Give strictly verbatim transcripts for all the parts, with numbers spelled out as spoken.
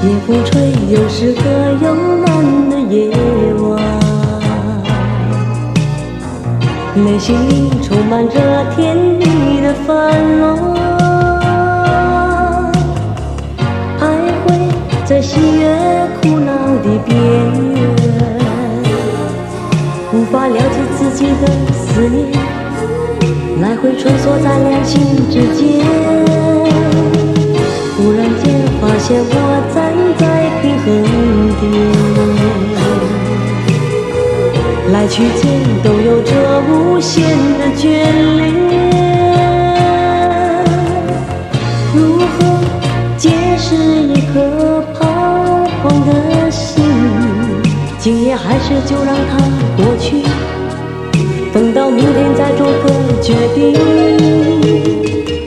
夜风吹，又是个慵懒的夜晚，内心里充满着甜蜜的烦恼，徘徊在喜悦苦恼的边缘，无法了解自己的思念，来回穿梭在两心之间。忽然间发现我站在平衡点，来去间都有着无限的眷恋。如何解释一颗彷徨的心？今夜还是就让它过去，等到明天再做个决定。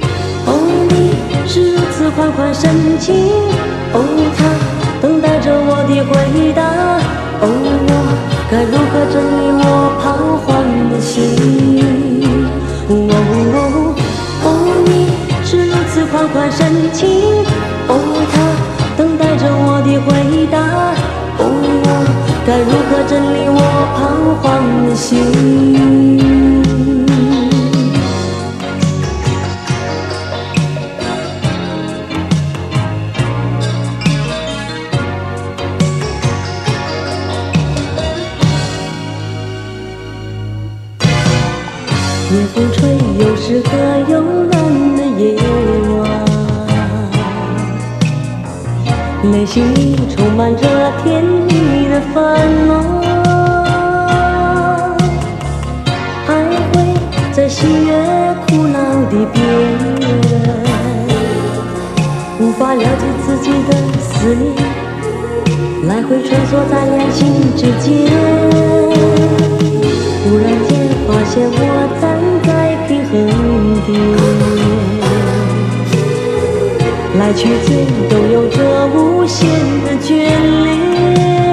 款款深情，哦，他等待着我的回答。哦，我该如何整理我彷徨的心？哦哦哦，你是如此款款深情，哦，他等待着我的回答。哦，我该如何整理我彷徨的心？夜风吹，又是个慵懒的夜晚，内心里充满着甜蜜的烦恼，徘徊在喜悦苦恼的边缘，无法了解自己的思念，来回穿梭在两心之间。忽然间发现我站在平衡点，来去间都有着无限的眷恋。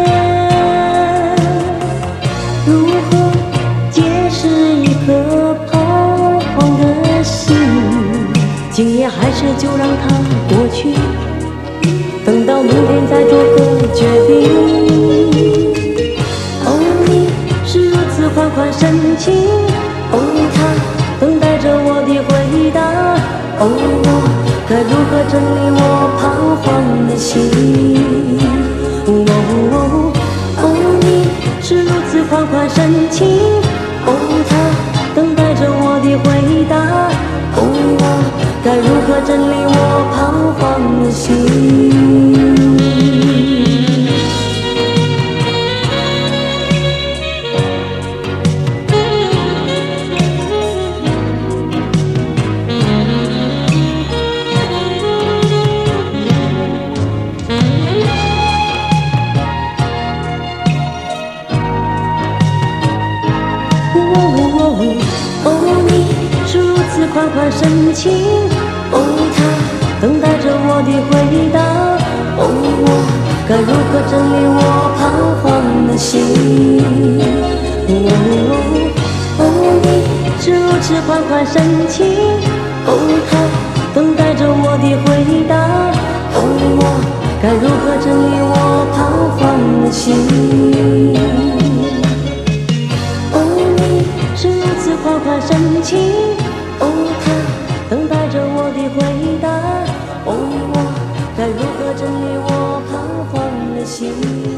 如何解释一颗彷徨的心？今夜还是就让它过去，等到明天再做个决定。款款深情，哦，他等待着我的回答。哦，我该如何整理我彷徨的心？哦哦哦，你是如此款款深情，哦，他等待着我的回答。哦，我该如何整理我彷徨的心？哦，你是如此款款深情，哦，他等待着我的回答。哦，我该如何整理我彷徨的心？哦哦，你是如此款款深情，哦，他等待着我的回答。哦，我该如何整理我彷徨的心？款款深情，哦，他等待着我的回答。哦，我该如何整理我彷徨的心？